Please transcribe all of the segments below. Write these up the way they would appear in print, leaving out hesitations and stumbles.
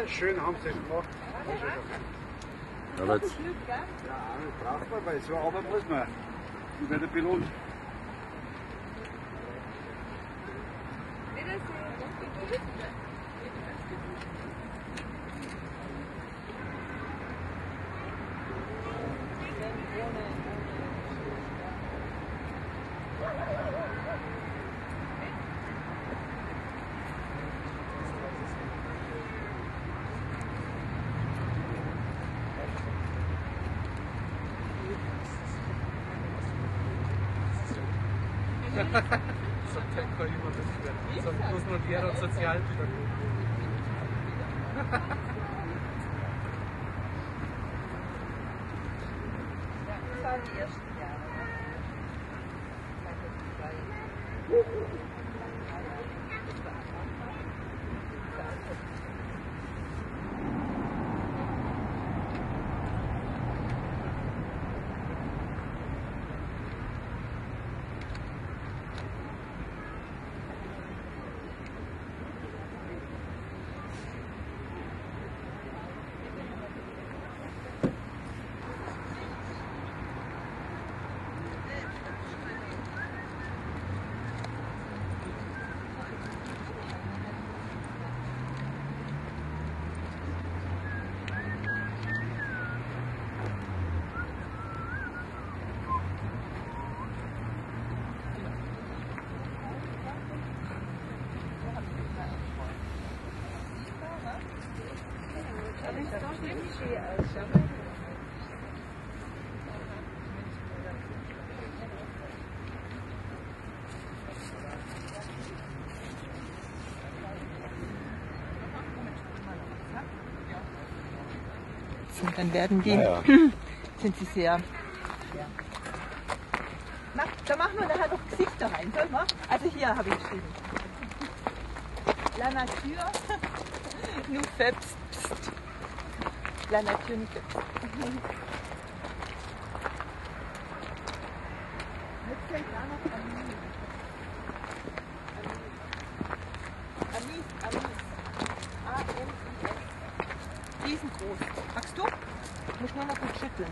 schön haben sie es gemacht. Ja, aber jetzt, Ja, braucht man, weil so aber muss man. Ich werde belohnt. So denkt man immer das wieder. So bloß nur Lehrer und Sozialpädagogen. Das waren die ersten Jahre. So, dann werden die, sind sie sehr, da machen wir nachher noch Gesichter rein, sollen wir? Also hier habe ich geschrieben. La nature nous fait pst. La nature nous fait pst. Jetzt fällt da noch Amis. Amis. A-M-I-S. Riesengroß. Magst du? Ich muss nur noch gut schütteln.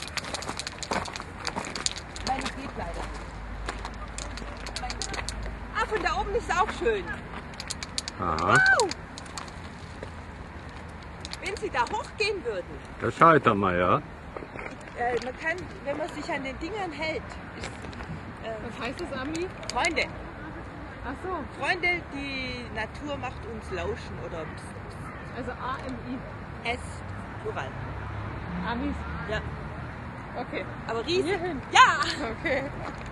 Meine geht leider. Ah, von da oben ist es auch schön. aha, Wow! Wenn Sie da hochgehen würden, da scheitern wir, ja. man kann, wenn man sich an den Dingern hält, ist, Was heißt das, Ami? Freunde, Ach so, Freunde, die Natur macht uns lauschen oder also A-M-I. S, Plural. Amis. Ja, Okay. aber riesig. Hierhin? Ja! Okay.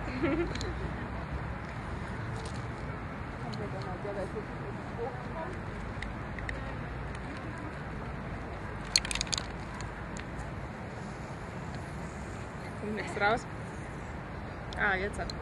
Kommt nichts raus. Ah, jetzt hat.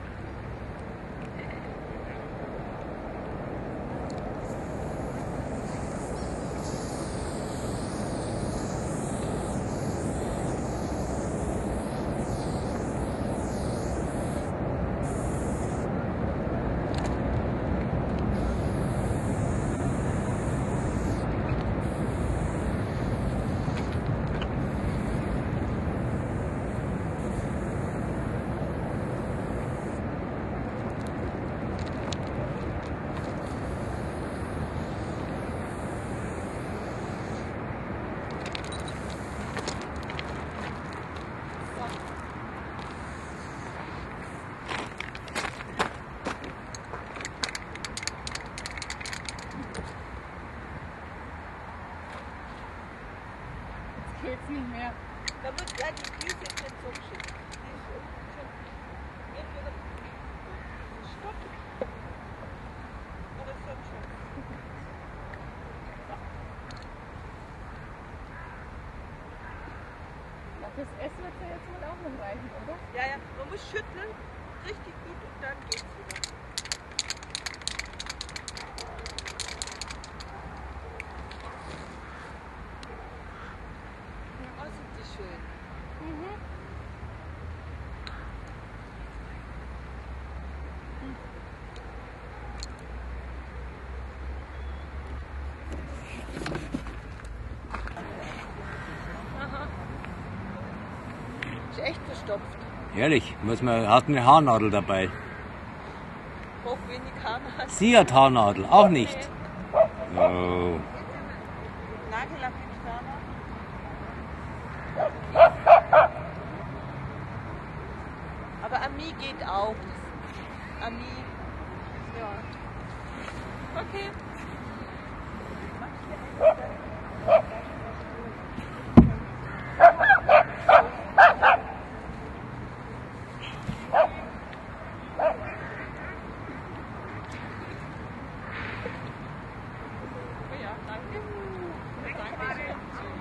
Geht's nicht mehr. Da wird ja die Füße jetzt nicht so geschickt. Die ist unten schon entweder Stopp oder sonst schon. Ja, fürs Essen wird ja jetzt wohl auch noch reichen, oder? Ja, ja, man muss schütteln, richtig gut und dann geht's wieder. Oh, sind die schön. echt verstopft. Ehrlich, hat eine Haarnadel dabei. Hoch wenig Haarnadel. Sie hat Haarnadel, auch nicht. Oh. Nagellack im Sterne. Aber Ami geht auch. Ami. Ja. Okay. Ja, danke. Dankeschön.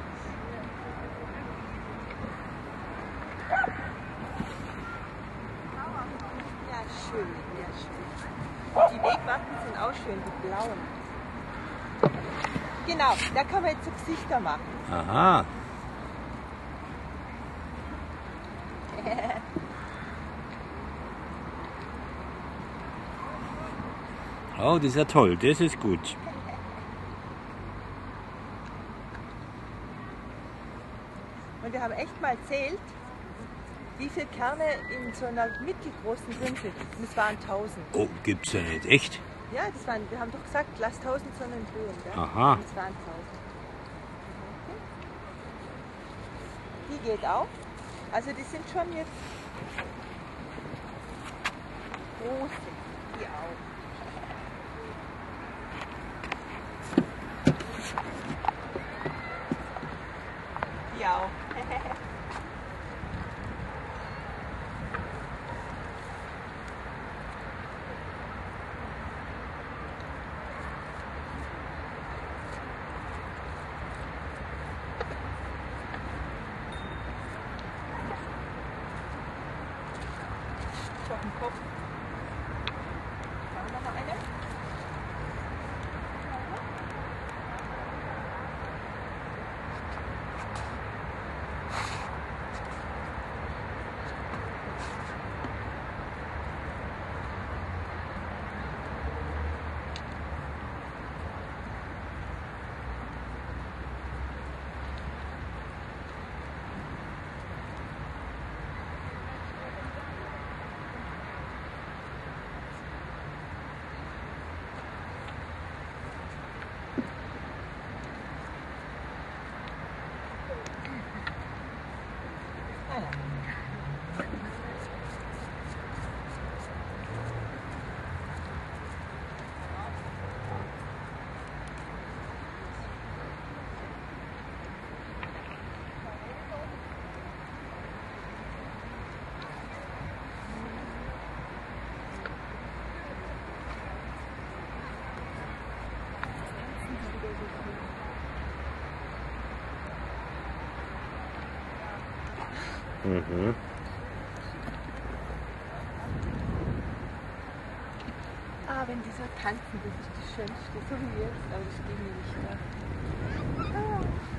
Ja, schön, ja, schön. Die Wegwarten sind auch schön, die blauen. Genau, da kann man jetzt so Gesichter machen. Aha. Oh, das ist ja toll, das ist gut. Und wir haben echt mal zählt, wie viele Kerne in so einer mittelgroßen drin sind. Und es waren 1000. Oh, gibt's ja nicht, echt? Ja, wir haben doch gesagt, lass 1000 Sonnen drehen. Gell? Aha. Und es waren 1000. Die geht auch. Also die sind schon jetzt große. Die auch. Die auch. Auf den Kopf. Machen wir noch eine? Mhm. Ah, wenn die so tanzen, das ist das Schönste, so wie jetzt, aber das geht mir nicht mehr. Ah.